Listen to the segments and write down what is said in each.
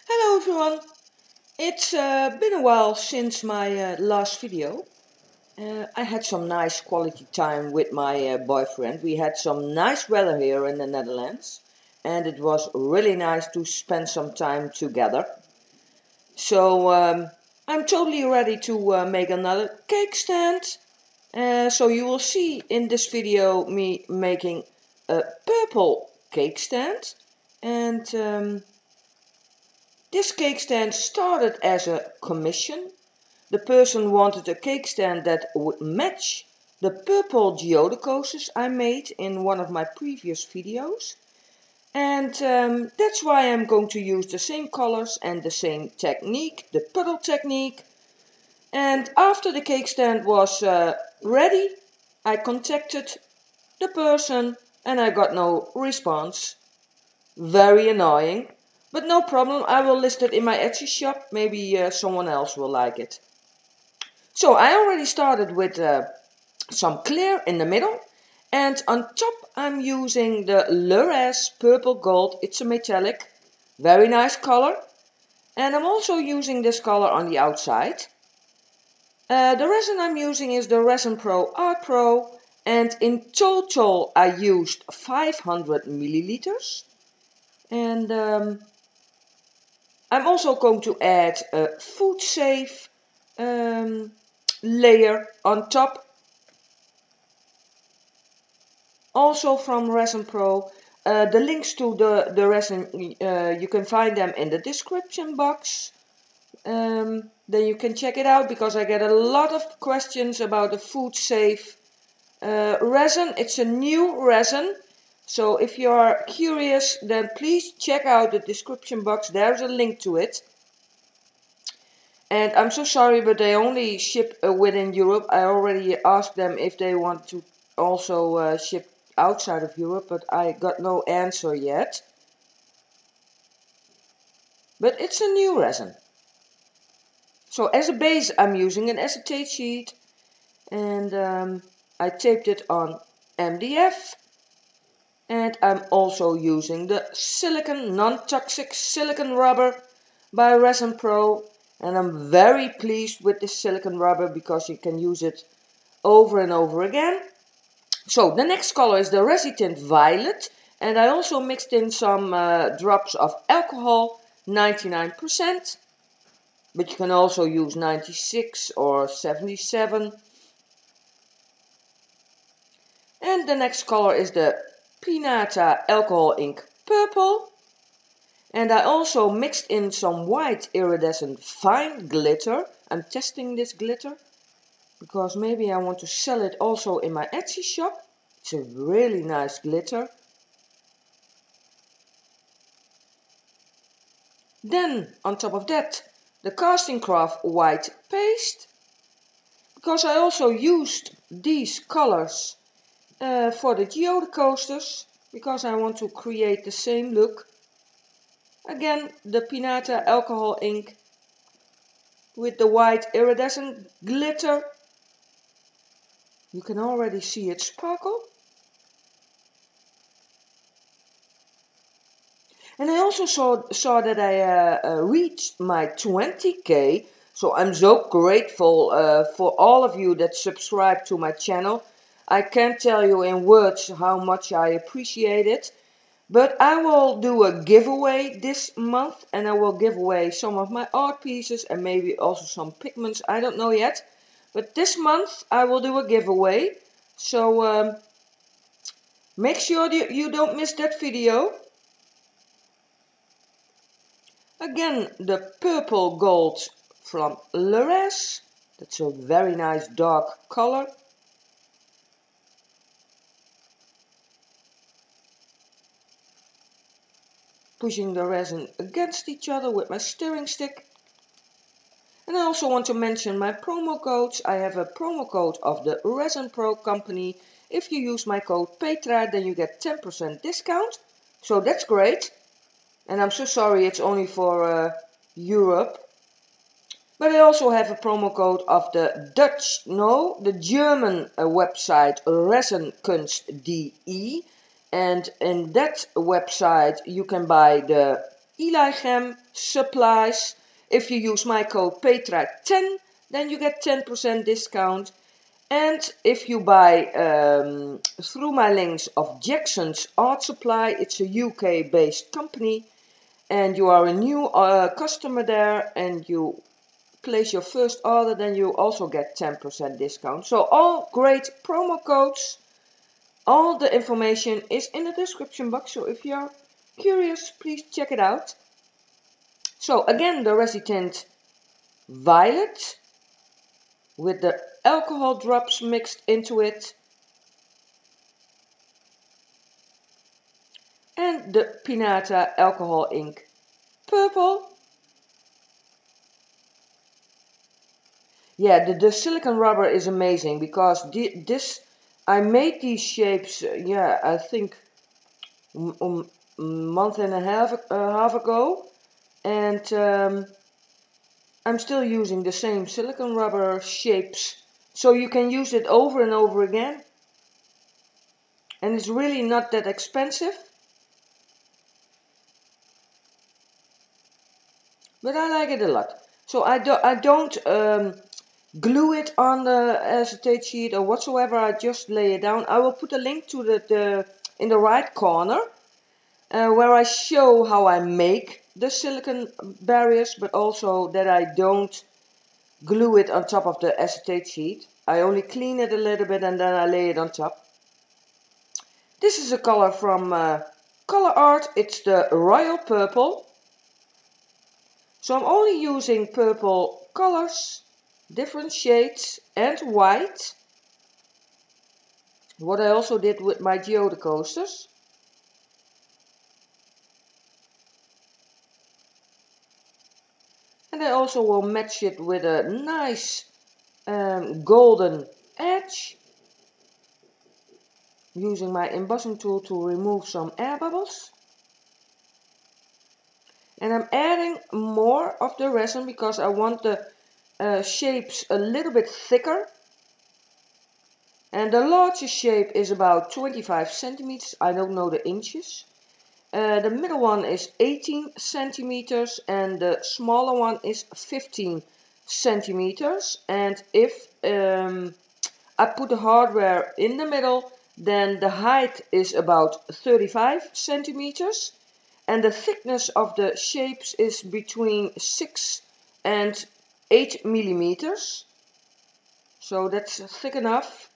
Hello everyone! It's been a while since my last video. I had some nice quality time with my boyfriend. We had some nice weather here in the Netherlands and it was really nice to spend some time together. So I'm totally ready to make another cake stand. So you will see in this video me making a purple cake stand. And this cake stand started as a commission. The person wanted a cake stand that would match the purple geode coasters I made in one of my previous videos. And that's why I'm going to use the same colors and the same technique, the puddle technique. And after the cake stand was ready, I contacted the person and I got no response. Very annoying. But no problem, I will list it in my Etsy shop. Maybe someone else will like it. So I already started with some clear in the middle. And on top I'm using the Lurez Purple Gold. It's a metallic. Very nice color. And I'm also using this color on the outside. The resin I'm using is the Resin Pro Art Pro. And in total I used 500 milliliters. And I'm also going to add a food safe layer on top. Also from Resin Pro. The links to the resin, you can find them in the description box. Then you can check it out because I get a lot of questions about the food safe resin. It's a new resin. So if you are curious, then please check out the description box. There's a link to it. And I'm so sorry, but they only ship within Europe. I already asked them if they want to also ship outside of Europe, but I got no answer yet. But it's a new resin. So as a base, I'm using an acetate sheet. And I taped it on MDF. And I'm also using the silicone, non-toxic silicone rubber by Resin Pro. And I'm very pleased with this silicone rubber because you can use it over and over again. So the next color is the Resitint Violet. And I also mixed in some drops of alcohol, 99%. But you can also use 96 or 77. And the next color is the Pinata Alcohol Ink Purple. And I also mixed in some white iridescent fine glitter. I'm testing this glitter because maybe I want to sell it also in my Etsy shop. It's a really nice glitter. Then on top of that, the Casting Craft white paste. Because I also used these colors for the geode coasters. Because I want to create the same look. Again, the Pinata alcohol ink with the white iridescent glitter. You can already see it sparkle. And I also saw that I reached my 20k. So I'm so grateful for all of you that subscribe to my channel. I can't tell you in words how much I appreciate it. But I will do a giveaway this month and I will give away some of my art pieces and maybe also some pigments. I don't know yet. But this month I will do a giveaway. So make sure you don't miss that video. Again, the purple gold from Lurez. That's a very nice dark color. Pushing the resin against each other with my stirring stick. And I also want to mention my promo codes. I have a promo code of the Resin Pro company. If you use my code Petra, then you get 10% discount. So that's great. And I'm so sorry it's only for Europe. But I also have a promo code of the the German website Resinkunst.de. And in that website you can buy the Eli gem supplies. If you use my code Petra10, then you get 10% discount. And if you buy through my links of Jackson's Art Supply, it's a UK based company, and you are a new customer there and you place your first order, then you also get 10% discount. So all great promo codes. All the information is in the description box, so if you're curious, please check it out. So again, the Resitint Violet with the alcohol drops mixed into it. And the Pinata Alcohol Ink Purple. Yeah, the silicone rubber is amazing because I made these shapes, yeah, I think a month and a half ago. And I'm still using the same silicone rubber shapes, so you can use it over and over again. And it's really not that expensive. But I like it a lot. So I don't glue it on the acetate sheet or whatsoever. I just lay it down. I will put a link to the in the right corner where I show how I make the silicone barriers, but also that I don't glue it on top of the acetate sheet. I only clean it a little bit and then I lay it on top. This is a color from Color Art. It's the Royal Purple. So I'm only using purple colors, different shades, and white. What I also did with my geoda coasters. And I also will match it with a nice golden edge. Using my embossing tool to remove some air bubbles. And I'm adding more of the resin because I want the shapes a little bit thicker. And the largest shape is about 25 centimeters. I don't know the inches. The middle one is 18 centimeters and the smaller one is 15 centimeters. And if I put the hardware in the middle, then the height is about 35 centimeters. And the thickness of the shapes is between 6 and 8 millimeters. So that's thick enough.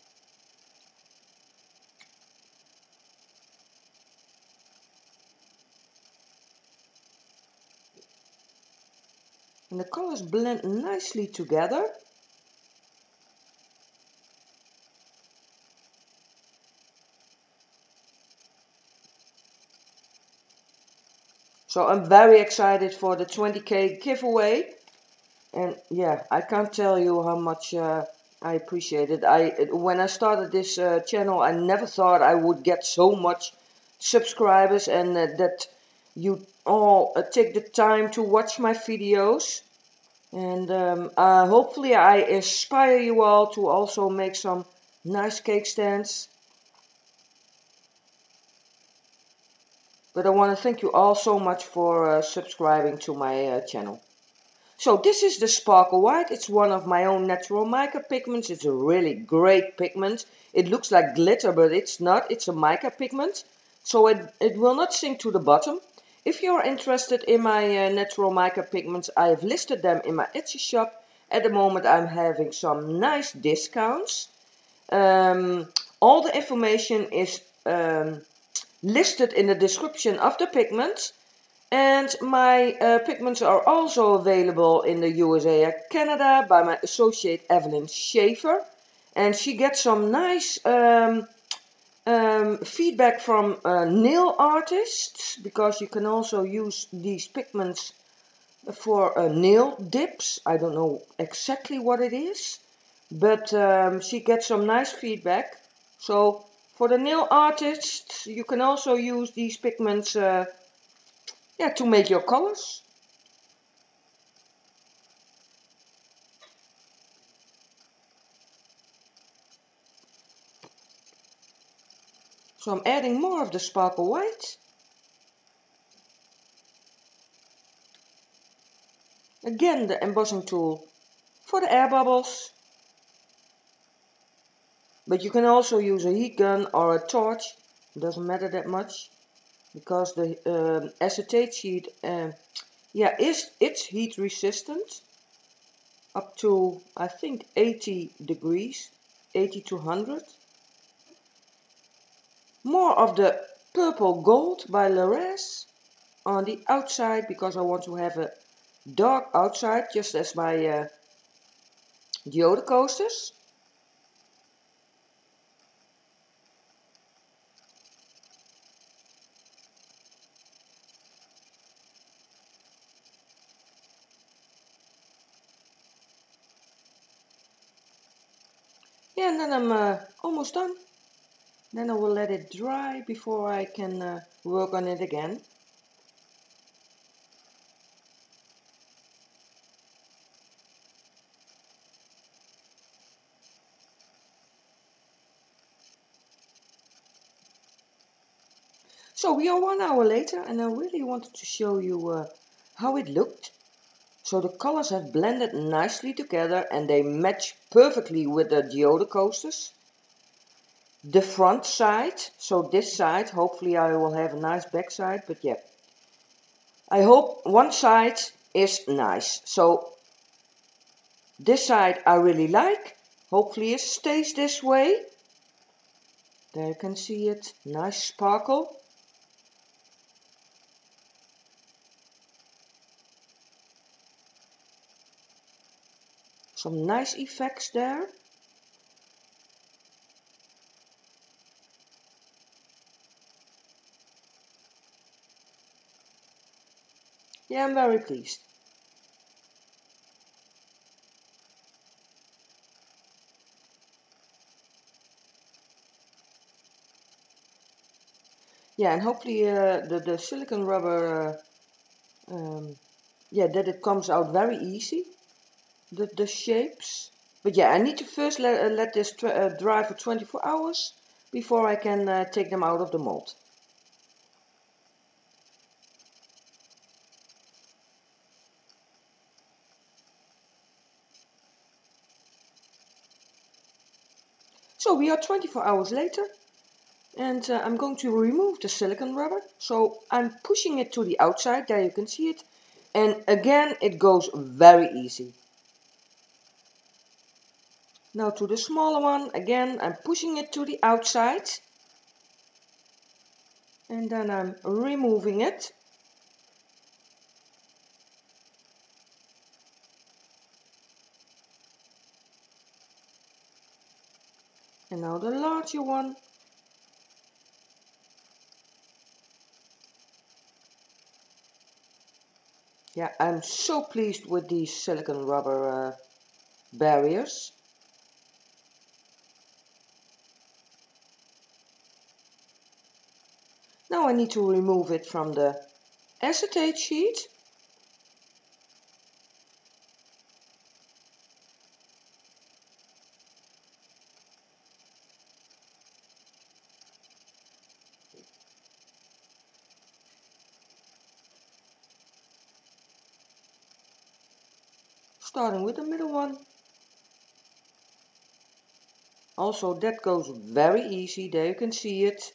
And the colors blend nicely together. So I'm very excited for the 20k giveaway. And yeah, I can't tell you how much I appreciate it. When I started this channel, I never thought I would get so much subscribers and that you all take the time to watch my videos. And hopefully I inspire you all to also make some nice cake stands. But I want to thank you all so much for subscribing to my channel. So this is the Sparkle White. It's one of my own natural mica pigments. It's a really great pigment. It looks like glitter, but it's not. It's a mica pigment. So it will not sink to the bottom. If you're interested in my natural mica pigments, I have listed them in my Etsy shop. At the moment I'm having some nice discounts. All the information is listed in the description of the pigments. And my pigments are also available in the USA and Canada by my associate Evelyn Schaefer. And she gets some nice feedback from nail artists, because you can also use these pigments for nail dips. I don't know exactly what it is, but she gets some nice feedback. So for the nail artists, you can also use these pigments to make your colors. So I'm adding more of the Sparkle White. Again the embossing tool for the air bubbles. But you can also use a heat gun or a torch, doesn't matter that much, because the acetate sheet it's heat resistant up to I think 80 degrees, 80 to 100. More of the purple gold by Larace on the outside because I want to have a dark outside just as my geode coasters. Yeah, and then I'm almost done. Then I will let it dry before I can work on it again. So we are 1 hour later and I really wanted to show you how it looked. So the colors have blended nicely together and they match perfectly with the geode coasters. The front side, so this side, hopefully I will have a nice back side, but yeah. I hope one side is nice. So this side I really like. Hopefully it stays this way. There you can see it, nice sparkle. Some nice effects there. Yeah, I'm very pleased. Yeah, and hopefully the silicone rubber, that it comes out very easy, the shapes. But yeah, I need to first let this dry for 24 hours before I can take them out of the mold. So we are 24 hours later and I'm going to remove the silicone rubber. So I'm pushing it to the outside, there you can see it. And again, it goes very easy. Now to the smaller one, again, I'm pushing it to the outside. And then I'm removing it. And now the larger one. Yeah, I'm so pleased with these silicone rubber barriers. Now I need to remove it from the acetate sheet. Starting with the middle one. Also that goes very easy, there you can see it.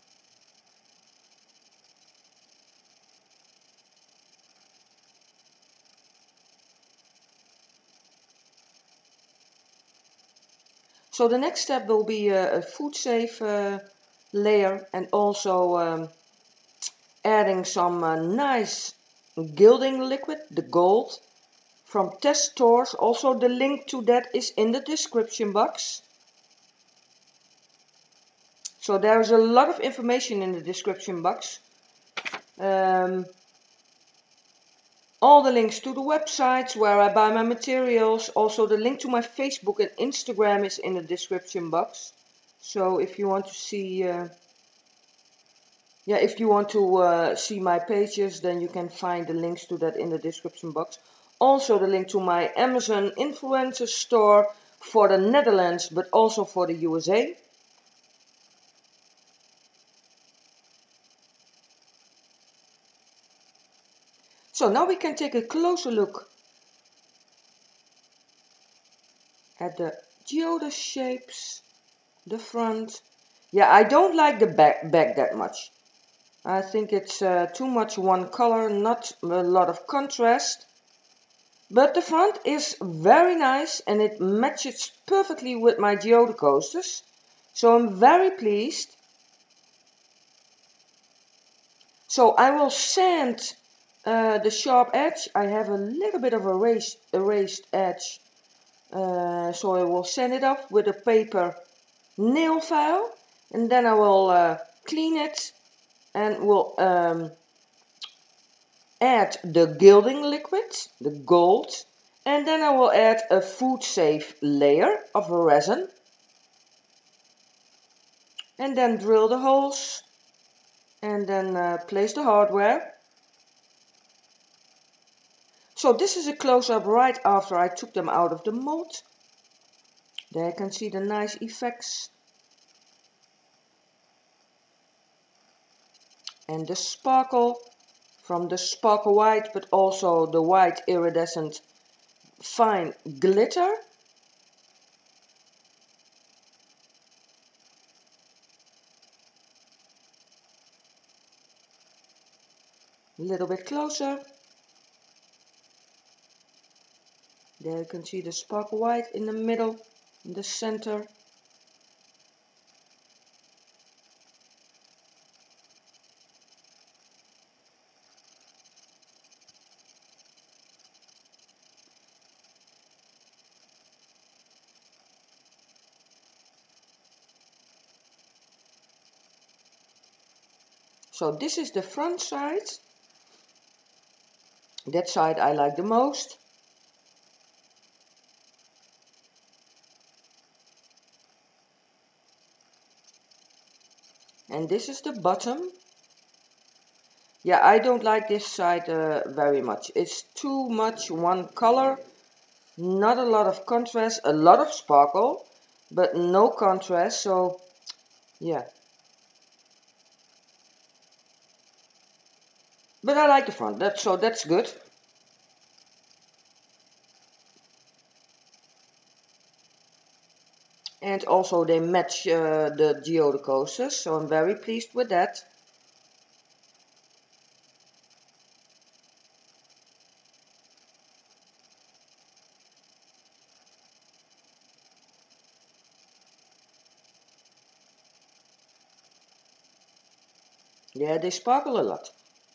So the next step will be a food safe layer and also adding some nice gilding liquid, the gold, from test stores. Also the link to that is in the description box. So there's a lot of information in the description box. All the links to the websites where I buy my materials, also the link to my Facebook and Instagram is in the description box. So if you want to see, see my pages, then you can find the links to that in the description box. Also the link to my Amazon influencer store for the Netherlands, but also for the USA. So now we can take a closer look at the geoda shapes, the front. Yeah, I don't like the back that much. I think it's too much one color, not a lot of contrast. But the front is very nice and it matches perfectly with my geoda coasters. So I'm very pleased. So I will sand the sharp edge. I have a little bit of erased edge. So I will sand it up with a paper nail file. And then I will clean it and will add the gilding liquid, the gold. And then I will add a food safe layer of resin. And then drill the holes. And then place the hardware. So this is a close-up right after I took them out of the mold. There you can see the nice effects. And the sparkle from the sparkle white, but also the white iridescent fine glitter. A little bit closer. There you can see the sparkle white in the middle, in the center. So this is the front side. That side I like the most. And this is the bottom. Yeah, I don't like this side very much. It's too much one color. Not a lot of contrast, a lot of sparkle, but no contrast, so yeah. But I like the front, so that's good. And also they match the geoda coasters, so I'm very pleased with that. Yeah, they sparkle a lot.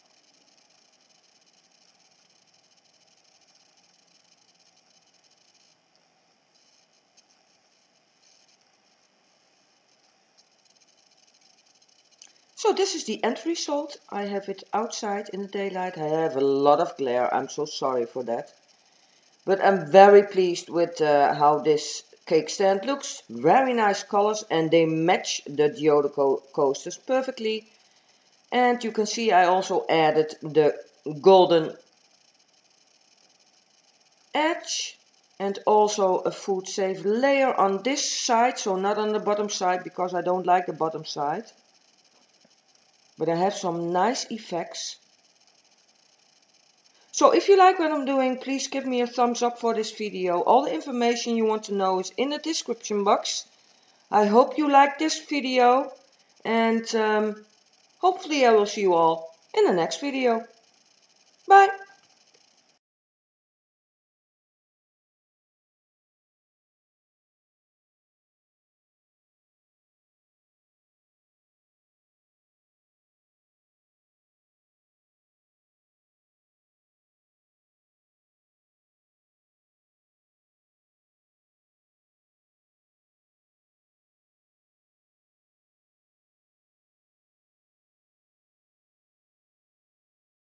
So this is the end result. I have it outside in the daylight. I have a lot of glare, I'm so sorry for that. But I'm very pleased with how this cake stand looks. Very nice colors and they match the geoda coasters perfectly. And you can see I also added the golden edge and also a food safe layer on this side, so not on the bottom side because I don't like the bottom side. But I have some nice effects. So if you like what I'm doing, please give me a thumbs up for this video. All the information you want to know is in the description box. I hope you like this video and hopefully I will see you all in the next video. Bye!